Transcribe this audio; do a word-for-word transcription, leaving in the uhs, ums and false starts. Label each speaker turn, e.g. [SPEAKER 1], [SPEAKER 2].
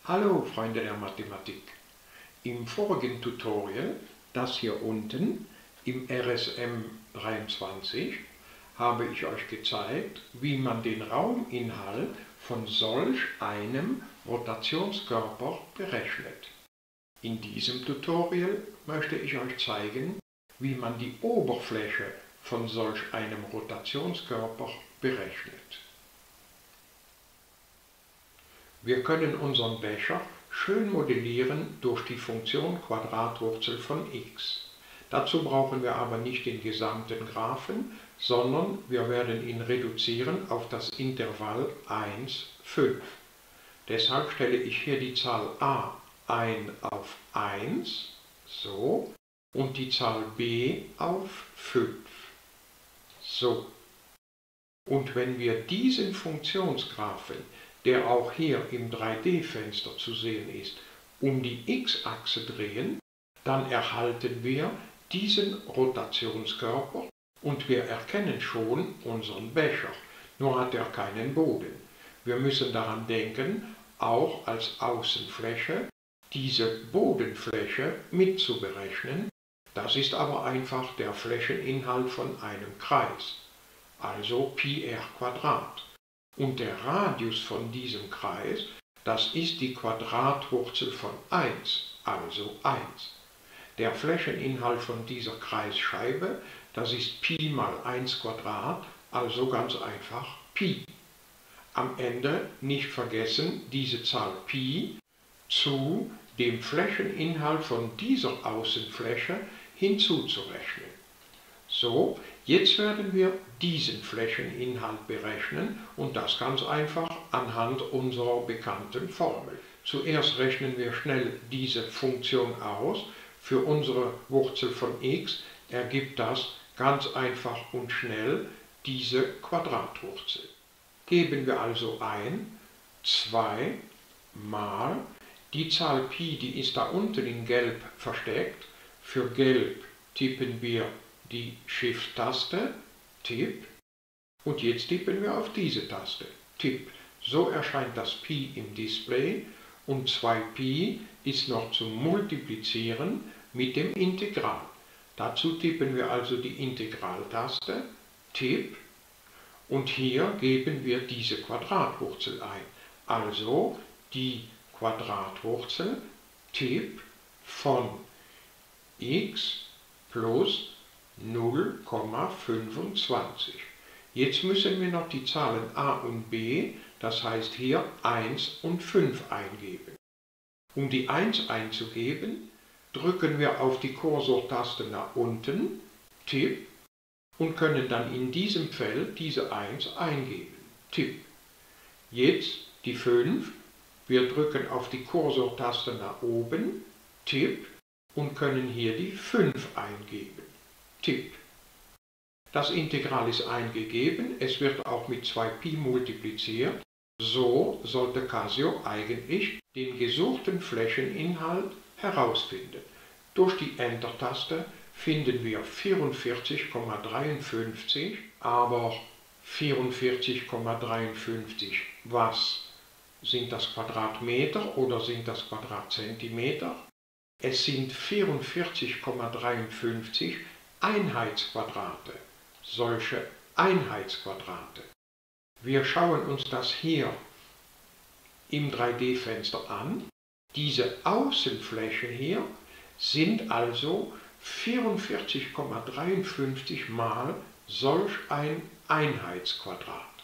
[SPEAKER 1] Hallo Freunde der Mathematik! Im vorigen Tutorial, das hier unten im R S M dreiundzwanzig, habe ich euch gezeigt, wie man den Rauminhalt von solch einem Rotationskörper berechnet. In diesem Tutorial möchte ich euch zeigen, wie man die Oberfläche von solch einem Rotationskörper berechnet. Wir können unseren Becher schön modellieren durch die Funktion Quadratwurzel von x. Dazu brauchen wir aber nicht den gesamten Graphen, sondern wir werden ihn reduzieren auf das Intervall eins, fünf. Deshalb stelle ich hier die Zahl a ein auf eins, so, und die Zahl b auf fünf. So. Und wenn wir diesen Funktionsgraphen, der auch hier im drei D Fenster zu sehen ist, um die x-Achse drehen, dann erhalten wir diesen Rotationskörper und wir erkennen schon unseren Becher, nur hat er keinen Boden. Wir müssen daran denken, auch als Außenfläche diese Bodenfläche mitzuberechnen. Das ist aber einfach der Flächeninhalt von einem Kreis, also Pi r Quadrat. Und der Radius von diesem Kreis, das ist die Quadratwurzel von eins, also eins. Der Flächeninhalt von dieser Kreisscheibe, das ist Pi mal eins Quadrat, also ganz einfach Pi. Am Ende nicht vergessen, diese Zahl Pi zu dem Flächeninhalt von dieser Außenfläche hinzuzurechnen. So, jetzt werden wir diesen Flächeninhalt berechnen und das ganz einfach anhand unserer bekannten Formel. Zuerst rechnen wir schnell diese Funktion aus. Für unsere Wurzel von x ergibt das ganz einfach und schnell diese Quadratwurzel. Geben wir also ein zwei mal die Zahl Pi, die ist da unten in Gelb versteckt. Für Gelb tippen wir die Shift-Taste, Tipp, und jetzt tippen wir auf diese Taste, Tipp. So erscheint das Pi im Display und zwei Pi ist noch zu multiplizieren mit dem Integral. Dazu tippen wir also die Integraltaste, Tipp, und hier geben wir diese Quadratwurzel ein. Also die Quadratwurzel, Tipp, von x plus null Komma fünfundzwanzig. Jetzt müssen wir noch die Zahlen a und b, das heißt hier eins und fünf eingeben. Um die eins einzugeben, drücken wir auf die Kursortaste nach unten, Tipp, und können dann in diesem Feld diese eins eingeben, Tipp. Jetzt die fünf, wir drücken auf die Kursortaste nach oben, Tipp, und können hier die fünf eingeben. Tipp. Das Integral ist eingegeben, es wird auch mit zwei Pi multipliziert. So sollte Casio eigentlich den gesuchten Flächeninhalt herausfinden. Durch die Enter-Taste finden wir vierundvierzig Komma dreiundfünfzig, aber vierundvierzig Komma dreiundfünfzig, was? Sind das Quadratmeter oder sind das Quadratzentimeter? Es sind vierundvierzig Komma dreiundfünfzig Einheitsquadrate, solche Einheitsquadrate. Wir schauen uns das hier im drei D Fenster an. Diese Außenfläche hier sind also vierundvierzig Komma dreiundfünfzig mal solch ein Einheitsquadrat.